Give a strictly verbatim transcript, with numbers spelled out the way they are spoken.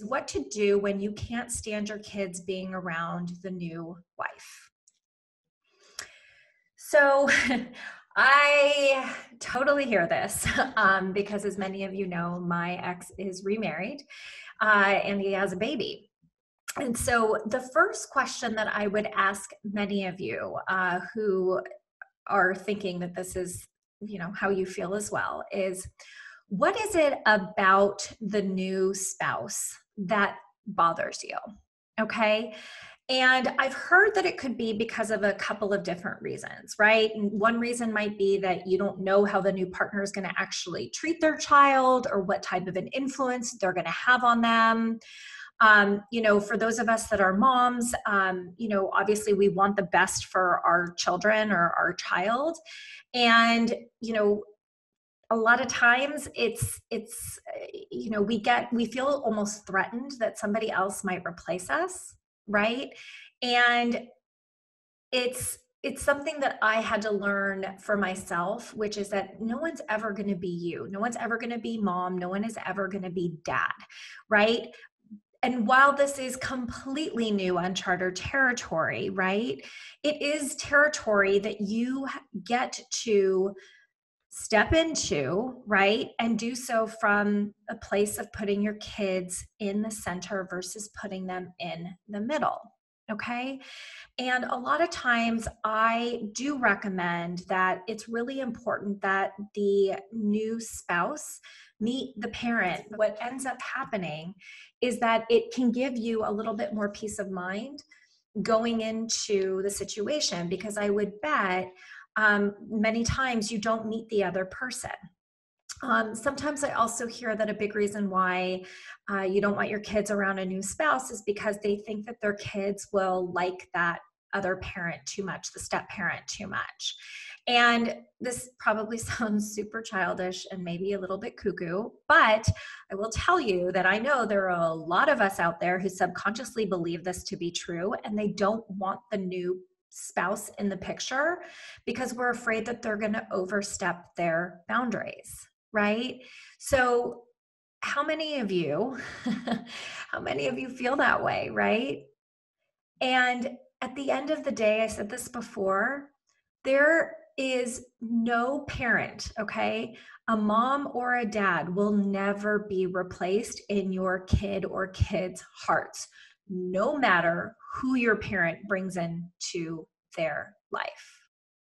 what to do when you can't stand your kids being around the new wife. So I totally hear this um, because, as many of you know, my ex is remarried uh, and he has a baby. And so the first question that I would ask many of you uh, who are thinking that this is, you know, how you feel as well is, what is it about the new spouse that bothers you? Okay. And I've heard that it could be because of a couple of different reasons, right? And one reason might be that you don't know how the new partner is going to actually treat their child or what type of an influence they're going to have on them. Um, you know, for those of us that are moms, um, you know, obviously we want the best for our children or our child. And, you know, a lot of times it's, it's, you know, we get, we feel almost threatened that somebody else might replace us. Right. And it's, it's something that I had to learn for myself, which is that no one's ever going to be you. No one's ever going to be mom. No one is ever going to be dad. Right. And while this is completely new, uncharted territory, right, it is territory that you get to step into, right, and do so from a place of putting your kids in the center versus putting them in the middle. Okay. And a lot of times I do recommend that it's really important that the new spouse meet the parent. What ends up happening is that it can give you a little bit more peace of mind going into the situation, because I would bet um, many times you don't meet the other person. Um, sometimes I also hear that a big reason why uh, you don't want your kids around a new spouse is because they think that their kids will like that other parent too much, the step parent too much. And this probably sounds super childish and maybe a little bit cuckoo, but I will tell you that I know there are a lot of us out there who subconsciously believe this to be true, and they don't want the new spouse in the picture because we're afraid that they're going to overstep their boundaries. Right? So how many of you, how many of you feel that way, right? And at the end of the day, I said this before, there is no parent, okay? A mom or a dad will never be replaced in your kid or kids' hearts, no matter who your parent brings into their life.